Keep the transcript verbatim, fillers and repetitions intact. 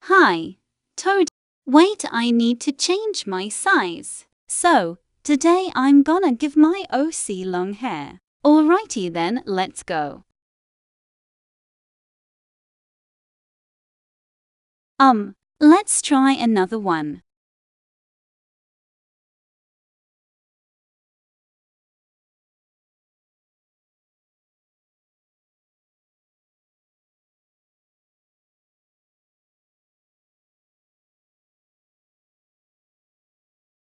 Hi, Toad. Wait, I need to change my size. So, today I'm gonna give my O C long hair. Alrighty then, let's go. Um, let's try another one.